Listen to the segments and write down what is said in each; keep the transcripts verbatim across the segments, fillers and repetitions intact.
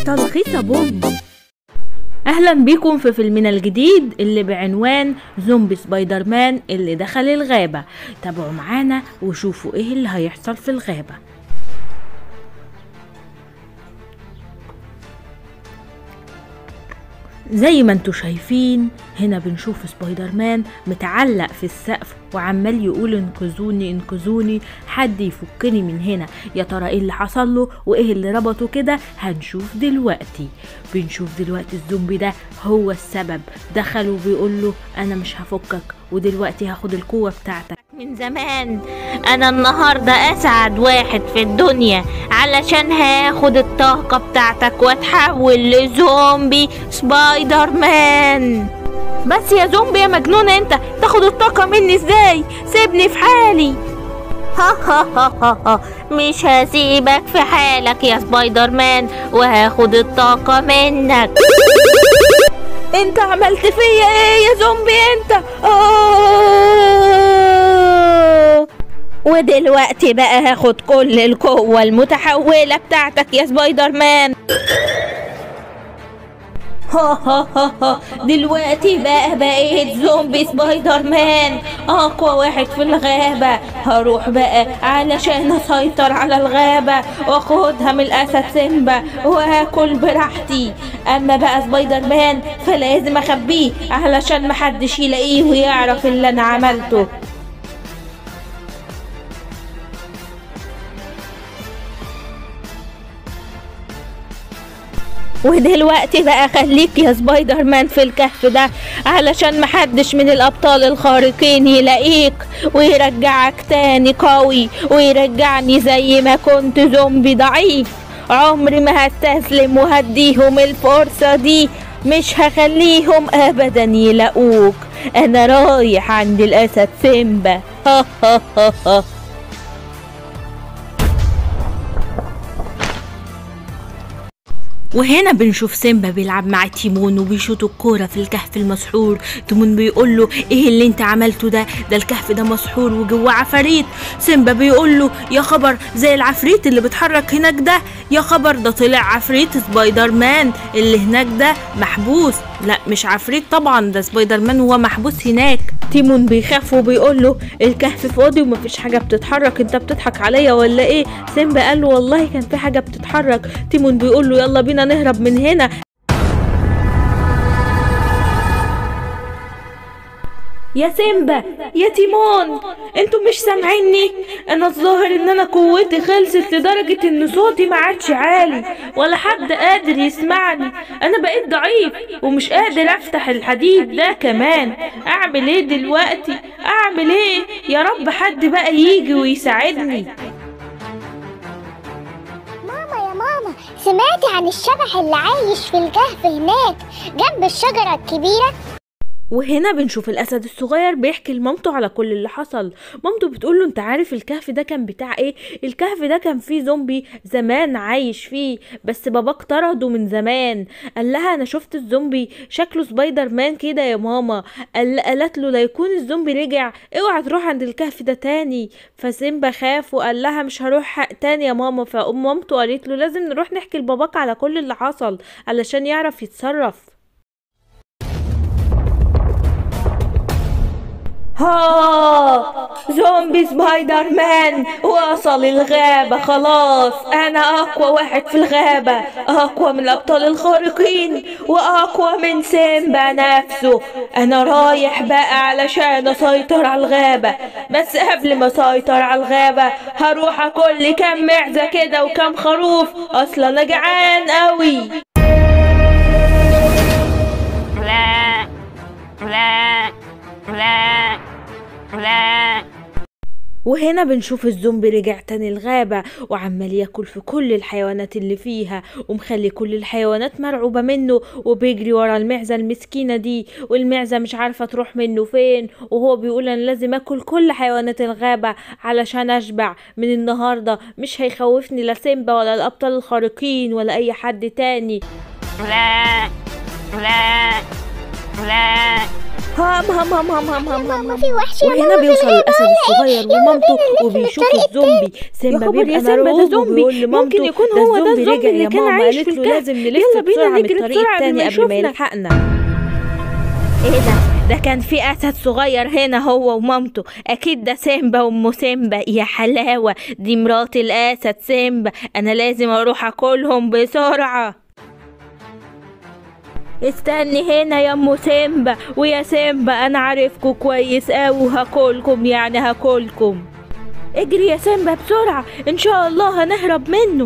تلخيص بوم. اهلا بيكم في فيلمنا الجديد اللي بعنوان زومبي سبايدر مان اللي دخل الغابة. تابعوا معانا وشوفوا ايه اللي هيحصل في الغابة. زي ما انتوا شايفين هنا بنشوف سبايدر مان متعلق في السقف وعمال يقول انقذوني انقذوني، حد يفكني من هنا. يا ترى ايه اللي حصل له وايه اللي ربطه كده؟ هنشوف دلوقتي. بنشوف دلوقتي الزومبي ده هو السبب، دخل وبيقول له انا مش هفكك ودلوقتي هاخد القوة بتاعتك. من زمان انا النهاردة اسعد واحد في الدنيا علشان هاخد الطاقة بتاعتك واتحول لزومبي سبايدر مان. بس يا زومبي يا مجنون، انت تاخد الطاقة مني ازاي؟ سيبني في حالي. ها ها ها ها ها مش هسيبك في حالك يا سبايدر مان وهاخد الطاقة منك. انت عملت فيا ايه يا زومبي انت؟ أوه. ودلوقتي بقى هاخد كل القوة المتحولة بتاعتك يا سبايدر مان. ها ها ها ها دلوقتي بقى بقيت زومبي سبايدر مان، اقوى واحد في الغابة. هروح بقى علشان اسيطر على الغابة واخدها من الاسد سيمبا واكل براحتي. اما بقى سبايدر مان فلازم اخبيه علشان محدش يلاقيه ويعرف اللي انا عملته. ودلوقتي بقى خليك يا سبايدر مان في الكهف ده علشان محدش من الابطال الخارقين يلاقيك ويرجعك تاني قوي ويرجعني زي ما كنت زومبي ضعيف. عمري ما هستسلم وهديهم الفرصة دي، مش هخليهم ابدا يلاقوك. انا رايح عند الاسد سيمبا. ها ها ها ها وهنا بنشوف سيمبا بيلعب مع تيمون وبيشوط الكوره في الكهف المسحور. تيمون بيقول له ايه اللي انت عملته ده؟ ده الكهف ده مسحور وجواه عفاريت. سيمبا بيقول له يا خبر، زي العفريت اللي بيتحرك هناك ده. يا خبر، ده طلع عفريت سبايدر مان اللي هناك ده محبوس. لا مش عفريت طبعا، ده سبايدر مان وهو محبوس هناك. تيمون بيخاف وبيقول له الكهف فاضي ومفيش حاجه بتتحرك، انت بتضحك عليا ولا ايه؟ سيمبا قال له والله كان في حاجه بتتحرك. تيمون بيقول له يلا بينا نهرب من هنا. يا سيمبا يا تيمون انتوا مش سامعيني؟ انا الظاهر ان انا قوتي خلصت لدرجة ان صوتي ما عادش عالي ولا حد قادر يسمعني. انا بقيت ضعيف ومش قادر افتح الحديد ده كمان. اعمل ايه دلوقتي؟ اعمل ايه؟ يا رب حد بقى يجي ويساعدني. ماما، سمعتي عن الشبح اللي عايش في الكهف هناك جنب الشجرة الكبيرة؟ وهنا بنشوف الاسد الصغير بيحكي لمامته على كل اللي حصل. مامته بتقول له انت عارف الكهف ده كان بتاع ايه؟ الكهف ده كان فيه زومبي زمان عايش فيه، بس باباك طرده من زمان. قال لها انا شفت الزومبي شكله سبايدر مان كده يا ماما. قال قالت له لا يكون الزومبي رجع، اوعى تروح عند الكهف ده تاني. فسيمبا خاف وقال لها مش هروح تاني يا ماما. فام مامته قالت له لازم نروح نحكي لباباك على كل اللي حصل علشان يعرف يتصرف. ها زومبي سبايدر مان وصل الغابة خلاص. انا اقوى واحد في الغابة، اقوى من الابطال الخارقين واقوى من سيمبا نفسه. انا رايح بقى علشان اسيطر على الغابة، بس قبل ما اسيطر على الغابة هروح اكل كام معزة كده وكام خروف، اصلا انا جعان قوي. لا لا لا لا. وهنا بنشوف الزومبي رجع تاني الغابة وعمال ياكل في كل الحيوانات اللي فيها ومخلي كل الحيوانات مرعوبة منه وبيجري ورا المعزة المسكينة دي، والمعزة مش عارفة تروح منه فين، وهو بيقول انا لازم اكل كل حيوانات الغابة علشان اشبع. من النهاردة مش هيخوفني لا سيمبا ولا الابطال الخارقين ولا اي حد تاني. لا لا لا. هم هم هم هم هم هم ماما هم في وحش يا وهنا ماما في بيوصل الغابة الاسد ولا الصغير إيه؟ يلا ومامته بينا نلف من وبيشوفوا الطريق الزومبي. يا سيمبا خبر يا بيبقى سيمبا، ده مرعوب زومبي. وبيقول لمامته ممكن يكون ده هو ده الزومبي الزومبي رجع اللي يا كان ماما. عايش قالت في له الكهف. لازم نلف يلا بينا بسرعة من نجري الطريق بسرعة قبل التاني ما قبل ما يشوفنا. يلحقنا. ايه ده؟ ده كان في اسد صغير هنا هو ومامته. اكيد ده سيمبا وام سيمبا. يا حلاوة، دي مرات الاسد سيمبا. انا لازم اروح اكلهم بسرعة. استني هنا يا ام سيمبا. ويا سيمبا انا عارفكوا كويس اوي وهاكلكم، يعني هاكلكم. اجري يا سيمبا بسرعة، ان شاء الله هنهرب منه.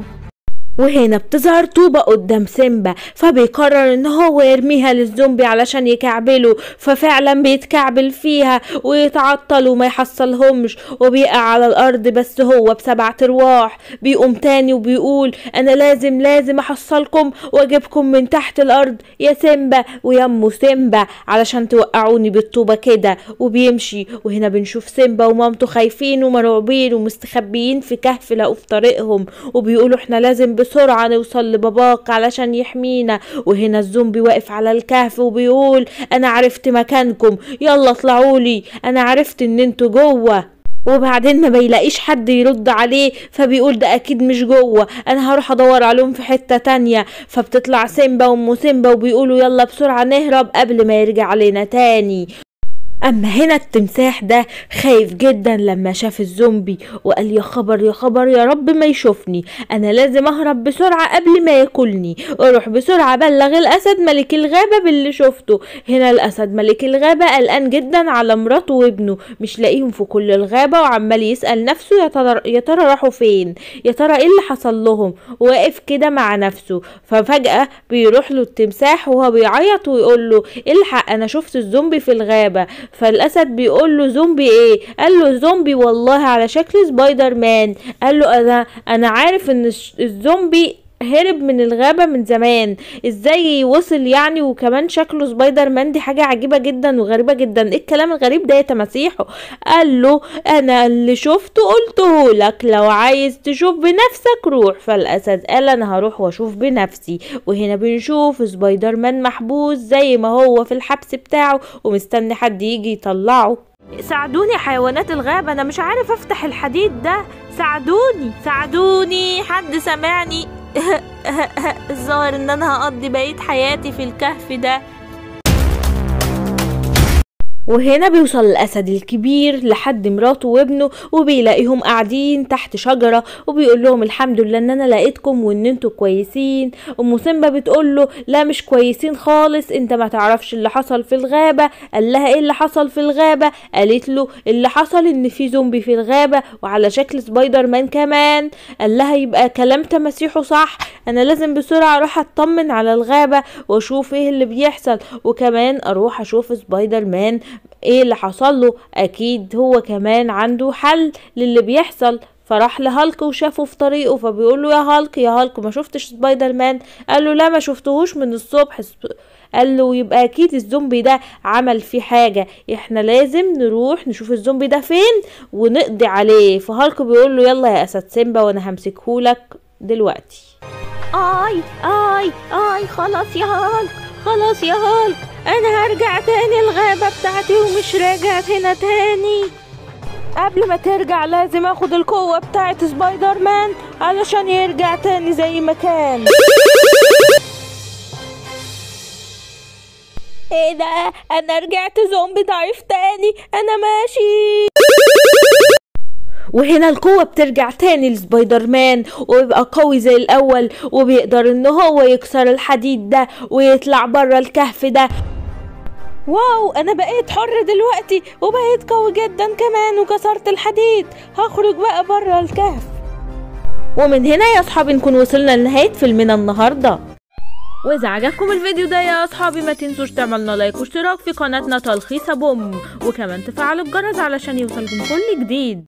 وهنا بتظهر طوبة قدام سيمبا، فبيقرر ان هو يرميها للزومبي علشان يكعبله. ففعلا بيتكعبل فيها ويتعطل وما يحصلهمش وبيقع على الارض، بس هو بسبعة ارواح. بيقوم تاني وبيقول انا لازم لازم احصلكم واجيبكم من تحت الارض يا سيمبا ويا ام سيمبا علشان توقعوني بالطوبة كده. وبيمشي. وهنا بنشوف سيمبا ومامته خايفين ومرعوبين ومستخبيين في كهف لقوا في طريقهم، وبيقولوا احنا لازم بسرعة نوصل لباباك علشان يحمينا. وهنا الزومبي واقف على الكهف وبيقول انا عرفت مكانكم، يلا اطلعولي، انا عرفت ان انتوا جوه. وبعدين ما بيلاقيش حد يرد عليه، فبيقول ده اكيد مش جوه، انا هروح ادور عليهم في حتة تانية. فبتطلع سيمبا وام سيمبا وبيقولوا يلا بسرعة نهرب قبل ما يرجع علينا تاني. اما هنا التمساح ده خايف جدا لما شاف الزومبي وقال يا خبر يا خبر يا رب ما يشوفني، انا لازم اهرب بسرعة قبل ما ياكلني. اروح بسرعة بلغ الاسد ملك الغابة باللي شفته. هنا الاسد ملك الغابة قلقان جدا على مراته وابنه، مش لاقيهم في كل الغابة وعمال يسأل نفسه يا ترى يا ترى راحوا فين، يا ترى ايه اللي حصل لهم. واقف كده مع نفسه. ففجأة بيروح له التمساح وهو بيعيط ويقول له الحق انا شفت الزومبي في الغابة. فالاسد بيقول له زومبي ايه؟ قال له زومبي والله على شكل سبايدر مان. قال له انا انا عارف ان الزومبي هرب من الغابة من زمان، ازاي وصل يعني وكمان شكله سبايدر مان؟ دي حاجة عجيبة جدا وغريبة جدا، ايه الكلام الغريب ده يا تماسيحه؟ قال له انا اللي شفته قلته لك، لو عايز تشوف بنفسك روح. فالاسد قال انا هروح واشوف بنفسي. وهنا بنشوف سبايدر مان محبوس زي ما هو في الحبس بتاعه ومستني حد يجي يطلعه. ساعدوني حيوانات الغابة، انا مش عارف افتح الحديد ده، ساعدوني ساعدوني، حد سمعني؟ الظاهر ان انا هقضي بقية حياتي في الكهف ده. وهنا بيوصل الاسد الكبير لحد مراته وابنه وبيلاقيهم قاعدين تحت شجره وبيقول لهم الحمد لله ان انا لقيتكم وان انتوا كويسين. ام سيمبا بتقول له لا مش كويسين خالص، انت ما تعرفش اللي حصل في الغابه. قال لها ايه اللي حصل في الغابه؟ قالت له اللي حصل ان في زومبي في الغابه وعلى شكل سبايدر مان كمان. قال لها يبقى كلام تماسيحه صح، انا لازم بسرعه اروح اطمن على الغابه واشوف ايه اللي بيحصل، وكمان اروح اشوف سبايدر مان ايه اللي حصل له، اكيد هو كمان عنده حل للي بيحصل. فراح لهالك وشافه في طريقه فبيقول له يا هالك يا هالك ما شفتش سبايدر مان؟ قال له لا ما شفتهوش من الصبح. قال له يبقى اكيد الزومبي ده عمل فيه حاجه، احنا لازم نروح نشوف الزومبي ده فين ونقضي عليه. فهالك بيقول له يلا يا اسد سيمبا وانا همسكهولك دلوقتي. اي اي اي خلاص يا هالك، خلاص يا هالك، انا هرجع تاني الغابة بتاعتي ومش راجع هنا تاني. قبل ما ترجع لازم اخد القوة بتاعت سبايدر مان علشان يرجع تاني زي ما كان. ايه ده؟ انا رجعت زومبي ضعيف تاني، انا ماشي. وهنا القوة بترجع تاني لسبايدر مان ويبقى قوي زي الأول وبيقدر ان هو يكسر الحديد ده ويطلع برا الكهف ده. واو، انا بقيت حر دلوقتي وبقيت قوي جدا كمان وكسرت الحديد. هخرج بقى برا الكهف. ومن هنا يا اصحابي نكون وصلنا لنهاية فيلمنا النهاردة. واذا عجبكم الفيديو ده يا اصحابي ما تنسوش تعملنا لايك واشتراك في قناتنا تلخيص بوم، وكمان تفعلوا الجرس علشان يوصلكم كل جديد.